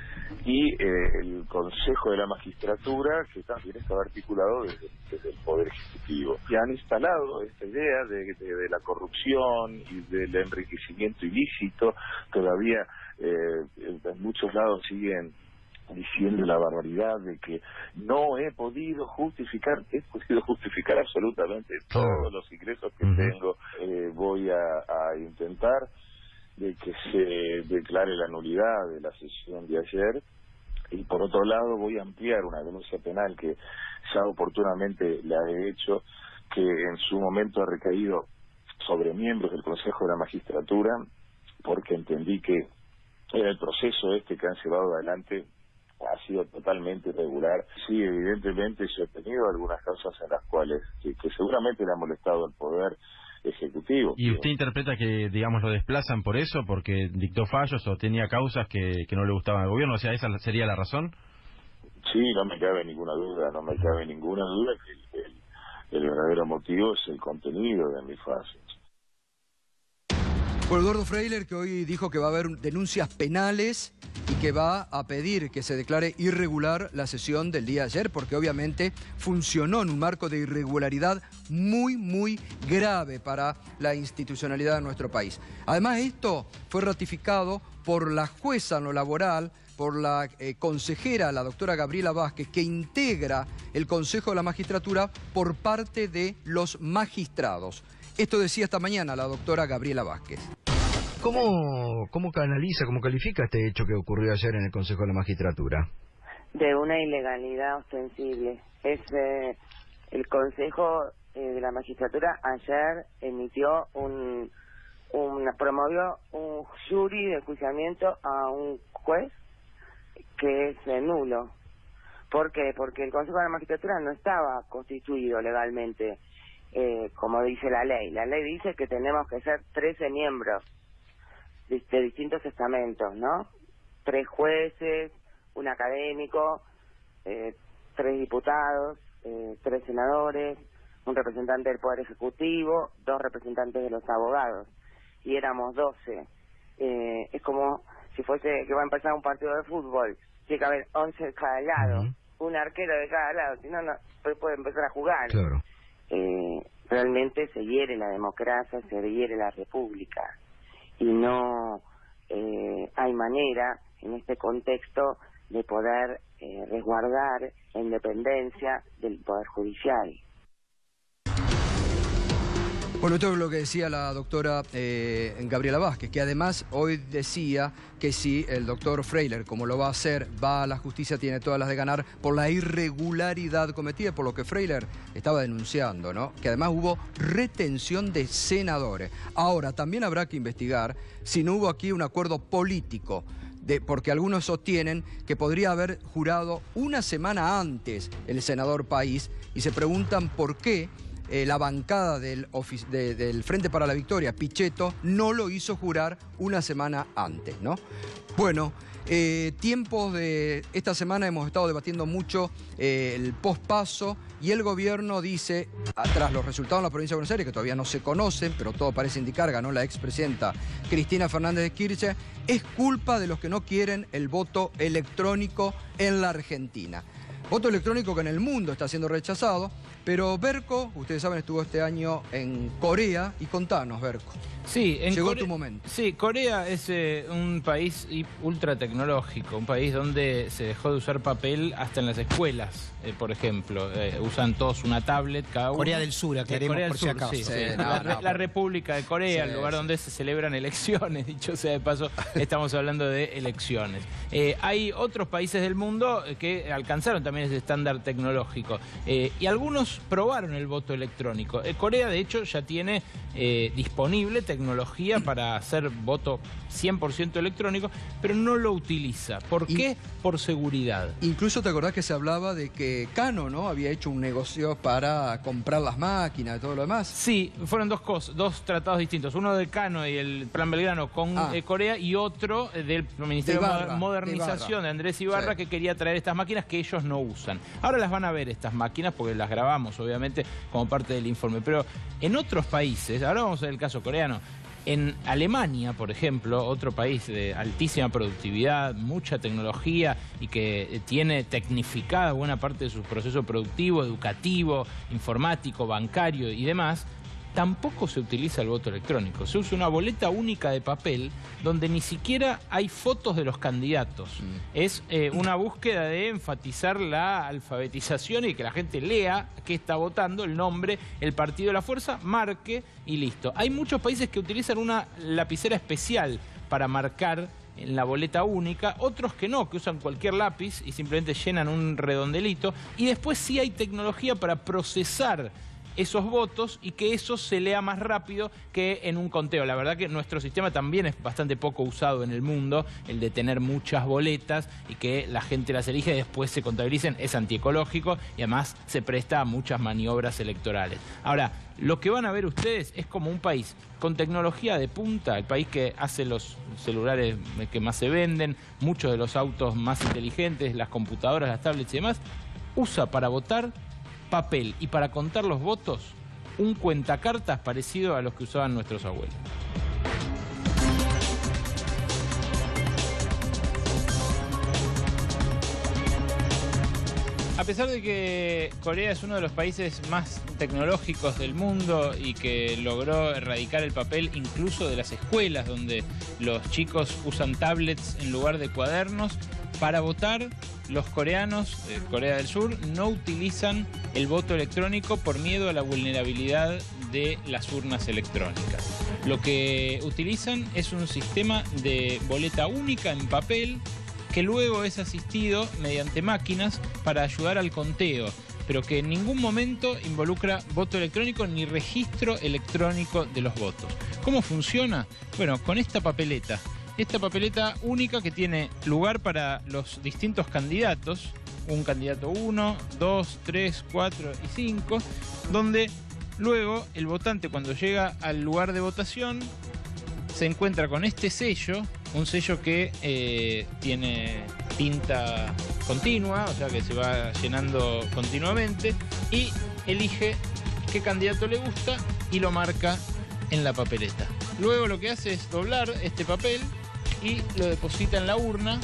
y eh, el Consejo de la Magistratura, que también estaba articulado desde, desde el Poder Ejecutivo. Y han instalado esta idea de, de, de la corrupción y del enriquecimiento ilícito. Todavía eh, en muchos lados siguen diciendo la barbaridad de que no he podido justificar, he podido justificar absolutamente todos los ingresos que uh-huh. tengo. Eh, voy a, a intentar de que se declare la nulidad de la sesión de ayer, y por otro lado voy a ampliar una denuncia penal que ya oportunamente la he hecho, que en su momento ha recaído sobre miembros del Consejo de la Magistratura, porque entendí que era el proceso este que han llevado adelante ha sido totalmente irregular. Sí, evidentemente yo he tenido algunas causas en las cuales que, que seguramente le ha molestado el poder ejecutivo. ¿Y usted interpreta que, digamos, lo desplazan por eso, porque dictó fallos o tenía causas que, que no le gustaban al gobierno? O sea, ¿esa sería la razón? Sí, no me cabe ninguna duda, no me cabe ninguna duda que el, el, el verdadero motivo es el contenido de mis fallos. Por Eduardo Freyler, que hoy dijo que va a haber denuncias penales y que va a pedir que se declare irregular la sesión del día de ayer, porque obviamente funcionó en un marco de irregularidad muy, muy grave para la institucionalidad de nuestro país. Además, esto fue ratificado por la jueza en lo laboral, por la eh, consejera, la doctora Gabriela Vázquez, que integra el Consejo de la Magistratura por parte de los magistrados. Esto decía esta mañana la doctora Gabriela Vázquez. ¿Cómo, cómo canaliza, cómo califica este hecho que ocurrió ayer en el Consejo de la Magistratura? De una ilegalidad ostensible. Es eh, el Consejo eh, de la Magistratura ayer emitió un, un promovió un jury de enjuiciamiento a un juez que es eh, nulo. ¿Por qué? Porque el Consejo de la Magistratura no estaba constituido legalmente. Eh, como dice la ley. La ley dice que tenemos que ser trece miembros de, de distintos estamentos, ¿no? Tres jueces, un académico, eh, tres diputados, eh, tres senadores, un representante del Poder Ejecutivo, dos representantes de los abogados. Y éramos doce. Eh, es como si fuese que va a empezar un partido de fútbol. Tiene que haber once de cada lado, uh-huh. un arquero de cada lado, si no, no puede empezar a jugar. Claro. Eh, realmente se hiere la democracia, se hiere la república y no eh, hay manera en este contexto de poder eh, resguardar la independencia del Poder Judicial. Bueno, esto es lo que decía la doctora eh, Gabriela Vázquez, que además hoy decía que si el doctor Freyler, como lo va a hacer, va a la justicia, tiene todas las de ganar por la irregularidad cometida, por lo que Freyler estaba denunciando, ¿no? Que además hubo retención de senadores. Ahora, también habrá que investigar si no hubo aquí un acuerdo político, de, porque algunos sostienen que podría haber jurado una semana antes el senador País y se preguntan por qué Eh, la bancada del, de, del Frente para la Victoria, Pichetto, no lo hizo jurar una semana antes, ¿no? Bueno, eh, tiempos de... Esta semana hemos estado debatiendo mucho eh, el pospaso y el gobierno dice, tras los resultados en la provincia de Buenos Aires, que todavía no se conocen, pero todo parece indicar, ganó la expresidenta Cristina Fernández de Kirchner, es culpa de los que no quieren el voto electrónico en la Argentina. Voto electrónico que en el mundo está siendo rechazado, pero Berco, ustedes saben, estuvo este año en Corea, y contanos, Berco. Sí, en Llegó Core... tu momento. Sí, Corea es eh, un país ultra tecnológico, un país donde se dejó de usar papel hasta en las escuelas, eh, por ejemplo. Eh, usan todos una tablet cada uno. Corea del Sur, aclaremos Corea del por si Sur, acaso. sí, Sí, sí. no, la, no, la República de Corea, sí, el lugar sí. donde se celebran elecciones, dicho sea de paso, estamos hablando de elecciones. Eh, hay otros países del mundo que alcanzaron también ese estándar tecnológico eh, y algunos probaron el voto electrónico. Eh, Corea, de hecho, ya tiene eh, disponible tecnología para hacer voto cien por ciento electrónico, pero no lo utiliza. ¿Por y, qué? Por seguridad. Incluso te acordás que se hablaba de que Cano, ¿no?, había hecho un negocio para comprar las máquinas y todo lo demás. Sí, fueron dos cosas, dos tratados distintos. Uno de Cano y el Plan Belgrano con ah. eh, Corea y otro eh, del Ministerio de, Ibarra, de Modernización de, de Andrés Ibarra, sí. que quería traer estas máquinas que ellos no usan. Ahora las van a ver estas máquinas porque las grabamos, obviamente, como parte del informe. Pero en otros países, ahora vamos a ver el caso coreano, en Alemania, por ejemplo, otro país de altísima productividad, mucha tecnología y que tiene tecnificada buena parte de su proceso productivo, educativo, informático, bancario y demás, tampoco se utiliza el voto electrónico. Se usa una boleta única de papel donde ni siquiera hay fotos de los candidatos. Mm. Es eh, una búsqueda de enfatizar la alfabetización y que la gente lea qué está votando, el nombre, el partido de la fuerza, marque y listo. Hay muchos países que utilizan una lapicera especial para marcar en la boleta única, otros que no, que usan cualquier lápiz y simplemente llenan un redondelito. Y después sí hay tecnología para procesar esos votos y que eso se lea más rápido que en un conteo. La verdad que nuestro sistema también es bastante poco usado en el mundo, el de tener muchas boletas y que la gente las elige y después se contabilicen, es antiecológico y además se presta a muchas maniobras electorales. Ahora, lo que van a ver ustedes es como un país con tecnología de punta, el país que hace los celulares que más se venden, muchos de los autos más inteligentes, las computadoras, las tablets y demás, usa para votar papel y para contar los votos un cuentacartas parecido a los que usaban nuestros abuelos. A pesar de que Corea es uno de los países más tecnológicos del mundo y que logró erradicar el papel incluso de las escuelas, donde los chicos usan tablets en lugar de cuadernos, para votar los coreanos de Corea del Sur no utilizan el voto electrónico por miedo a la vulnerabilidad de las urnas electrónicas. Lo que utilizan es un sistema de boleta única en papel que luego es asistido mediante máquinas para ayudar al conteo, pero que en ningún momento involucra voto electrónico ni registro electrónico de los votos. ¿Cómo funciona? Bueno, con esta papeleta. Esta papeleta única que tiene lugar para los distintos candidatos, un candidato uno, dos, tres, cuatro y cinco, donde luego el votante cuando llega al lugar de votación se encuentra con este sello, un sello que eh, tiene tinta continua, o sea que se va llenando continuamente, y elige qué candidato le gusta y lo marca en la papeleta. Luego lo que hace es doblar este papel y lo deposita en la urna.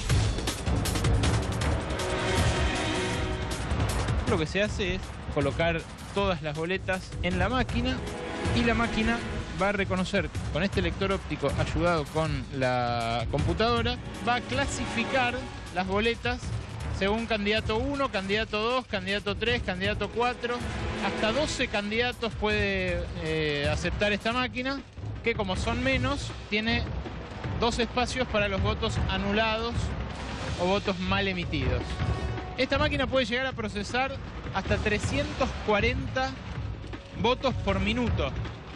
Lo que se hace es colocar todas las boletas en la máquina y la máquina va a reconocer con este lector óptico ayudado con la computadora, va a clasificar las boletas según candidato uno, candidato dos, candidato tres, candidato cuatro, hasta doce candidatos puede eh, aceptar esta máquina, que como son menos, tiene dos espacios para los votos anulados o votos mal emitidos. Esta máquina puede llegar a procesar hasta trescientos cuarenta votos por minuto.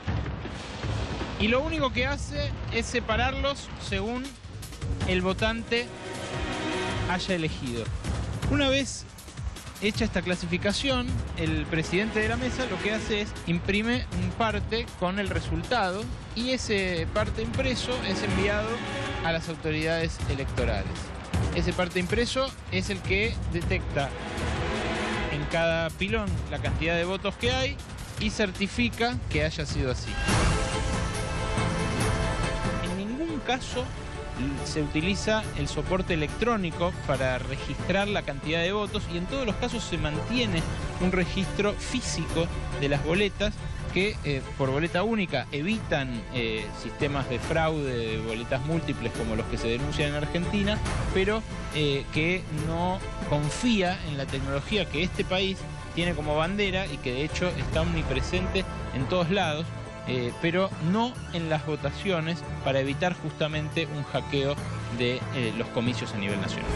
Y lo único que hace es separarlos según el votante haya elegido. Una vez hecha esta clasificación, el presidente de la mesa lo que hace es imprime un parte con el resultado y ese parte impreso es enviado a las autoridades electorales. Ese parte impreso es el que detecta en cada pilón la cantidad de votos que hay y certifica que haya sido así. En ningún caso se utiliza el soporte electrónico para registrar la cantidad de votos y en todos los casos se mantiene un registro físico de las boletas que eh, por boleta única evitan eh, sistemas de fraude de boletas múltiples como los que se denuncian en Argentina, pero eh, que no confía en la tecnología que este país tiene como bandera y que de hecho está omnipresente en todos lados, eh, pero no en las votaciones para evitar justamente un hackeo de eh, los comicios a nivel nacional.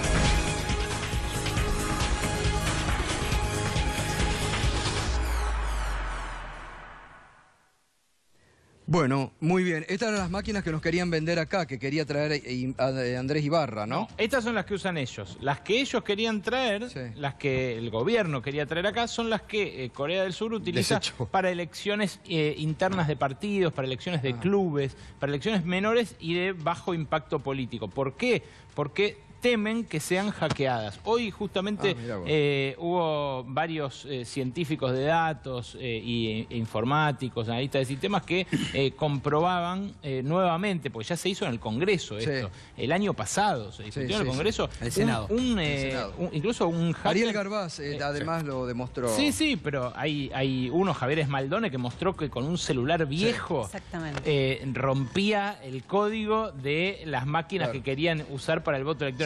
Bueno, muy bien. Estas eran las máquinas que nos querían vender acá, que quería traer a Andrés Ibarra, ¿no? No, estas son las que usan ellos. Las que ellos querían traer, sí. las que el gobierno quería traer acá, son las que eh, Corea del Sur utiliza Desecho. para elecciones eh, internas de partidos, para elecciones de ah. clubes, para elecciones menores y de bajo impacto político. ¿Por qué? Porque temen que sean hackeadas. Hoy justamente ah, eh, hubo varios eh, científicos de datos eh, y, e informáticos, analistas de sistemas que eh, comprobaban eh, nuevamente, porque ya se hizo en el Congreso esto, sí. el año pasado se discutió sí, en el sí, Congreso, sí. el Senado, un, un, el eh, Senado. Un, incluso un hacker... Ariel Garbaz eh, además sí. lo demostró. Sí, sí, pero hay, hay uno, Javier Esmaldone, que mostró que con un celular viejo sí. eh, rompía el código de las máquinas claro. que querían usar para el voto electrónico.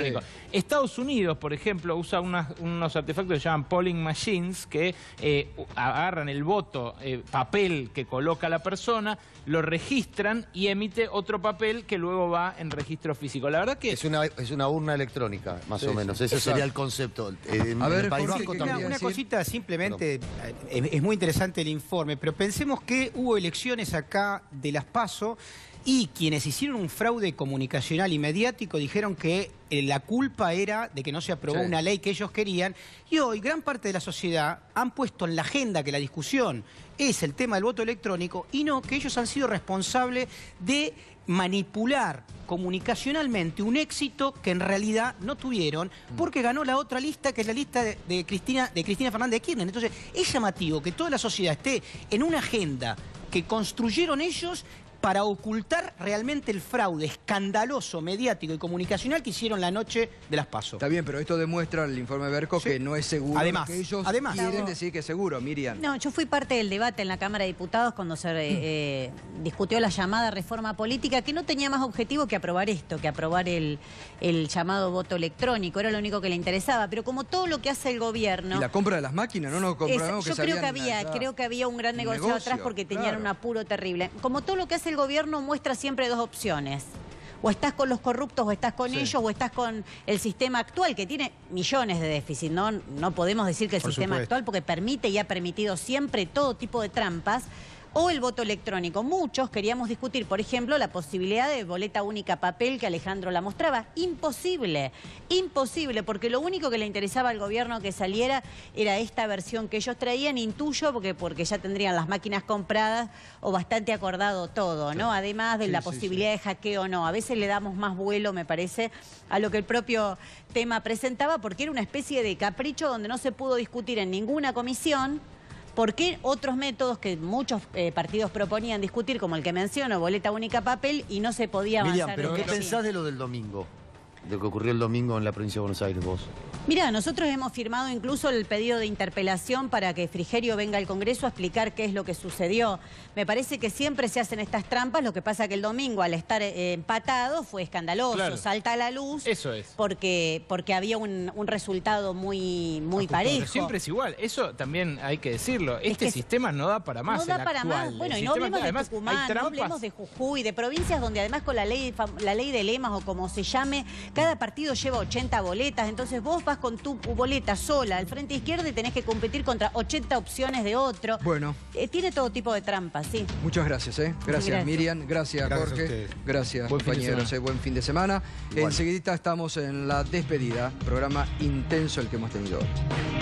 electrónico. Sí. Estados Unidos, por ejemplo, usa unas, unos artefactos que se llaman polling machines, que eh, agarran el voto, eh, papel que coloca la persona, lo registran y emite otro papel que luego va en registro físico. La verdad que... Es una, es una urna electrónica, más sí, o menos. Ese exacto. sería el concepto. En, a en ver, el País Jorge, Vasco una, también. una cosita simplemente, es, es muy interesante el informe, pero pensemos que hubo elecciones acá de las PASO y quienes hicieron un fraude comunicacional y mediático dijeron que eh, la culpa era de que no se aprobó sí. una ley que ellos querían, y hoy gran parte de la sociedad han puesto en la agenda que la discusión es el tema del voto electrónico y no que ellos han sido responsables de manipular comunicacionalmente un éxito que en realidad no tuvieron porque ganó la otra lista, que es la lista de, de, Cristina, de Cristina Fernández de Kirchner. Entonces es llamativo que toda la sociedad esté en una agenda que construyeron ellos para ocultar realmente el fraude escandaloso, mediático y comunicacional que hicieron la noche de las PASO. Está bien, pero esto demuestra el informe Berco sí. que no es seguro. Además, que ellos además, quieren no. decir que es seguro, Miriam. No, yo fui parte del debate en la Cámara de Diputados cuando se eh, discutió la llamada reforma política, que no tenía más objetivo que aprobar esto, que aprobar el, el llamado voto electrónico. Era lo único que le interesaba. Pero como todo lo que hace el gobierno... Y la compra de las máquinas, ¿no? no es, yo creo que había, creo que había un gran negocio, negocio atrás porque tenían claro. un apuro terrible. Como todo lo que hace el gobierno muestra siempre dos opciones. O estás con los corruptos, o estás con sí. ellos, o estás con el sistema actual, que tiene millones de déficit. No, no podemos decir que el Por sistema supuesto. actual, porque permite y ha permitido siempre todo tipo de trampas, o el voto electrónico. Muchos queríamos discutir, por ejemplo, la posibilidad de boleta única papel que Alejandro la mostraba. Imposible, imposible, porque lo único que le interesaba al gobierno que saliera era esta versión que ellos traían, intuyo, porque, porque ya tendrían las máquinas compradas o bastante acordado todo, ¿no? Sí. Además de sí, la sí, posibilidad sí. de hackeo o no. A veces le damos más vuelo, me parece, a lo que el propio tema presentaba, porque era una especie de capricho donde no se pudo discutir en ninguna comisión. ¿Por qué otros métodos que muchos eh, partidos proponían discutir, como el que menciono, boleta única papel, y no se podía avanzar? Miriam, ¿pero qué pensás de lo del domingo? De lo que ocurrió el domingo en la provincia de Buenos Aires, vos. Mira, nosotros hemos firmado incluso el pedido de interpelación para que Frigerio venga al Congreso a explicar qué es lo que sucedió. Me parece que siempre se hacen estas trampas, lo que pasa que el domingo, al estar eh, empatado, fue escandaloso, claro. salta a la luz. Eso es. Porque, porque había un, un resultado muy, muy parejo. Pero siempre es igual, eso también hay que decirlo. Este es que sistema no da para más. No da para actual. más. Bueno, el y no hablemos de además, Tucumán, no hablemos de Jujuy, de provincias donde además con la ley, la ley de lemas o como se llame, cada partido lleva ochenta boletas, entonces vos vas con tu boleta sola al frente izquierdo y tenés que competir contra ochenta opciones de otro. Bueno. Eh, tiene todo tipo de trampas, sí. Muchas gracias, ¿eh? Gracias, gracias. Miriam, gracias, gracias Jorge, gracias buen compañeros, eh, buen fin de semana. Igual. Enseguidita estamos en la despedida, programa intenso el que hemos tenido hoy.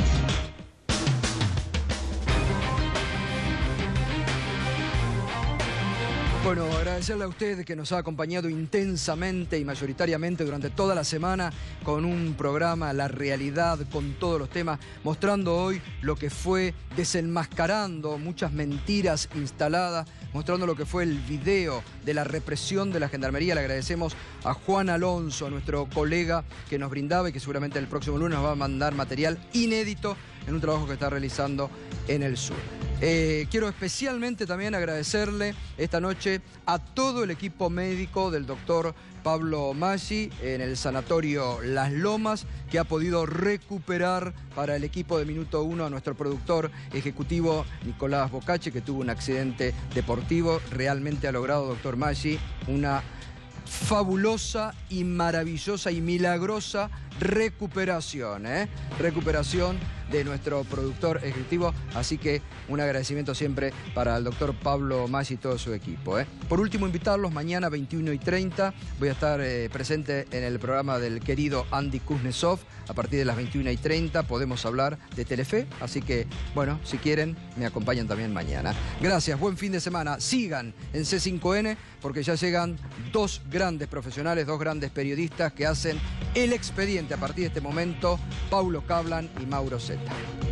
Bueno, agradecerle a usted que nos ha acompañado intensamente y mayoritariamente durante toda la semana con un programa La Realidad, con todos los temas, mostrando hoy lo que fue desenmascarando muchas mentiras instaladas, mostrando lo que fue el video de la represión de la Gendarmería. Le agradecemos a Juan Alonso, a nuestro colega que nos brindaba y que seguramente el próximo lunes nos va a mandar material inédito en un trabajo que está realizando en el sur. Eh, quiero especialmente también agradecerle esta noche a todo el equipo médico del doctor Pablo Maggi en el sanatorio Las Lomas, que ha podido recuperar para el equipo de Minuto Uno a nuestro productor ejecutivo Nicolás Bocacci, que tuvo un accidente deportivo. Realmente ha logrado, doctor Maggi, una fabulosa y maravillosa y milagrosa recuperación, ¿eh? Recuperación de nuestro productor ejecutivo, así que un agradecimiento siempre para el doctor Pablo Maggi y todo su equipo, ¿eh? Por último, invitarlos mañana veintiuno y treinta, voy a estar eh, presente en el programa del querido Andy Kuznetsov, a partir de las veintiuna y treinta podemos hablar de Telefe, así que, bueno, si quieren, me acompañan también mañana. Gracias, buen fin de semana, sigan en C cinco N, porque ya llegan dos grandes profesionales, dos grandes periodistas que hacen El Expediente a partir de este momento, Paulo Cablan y Mauro Zeta.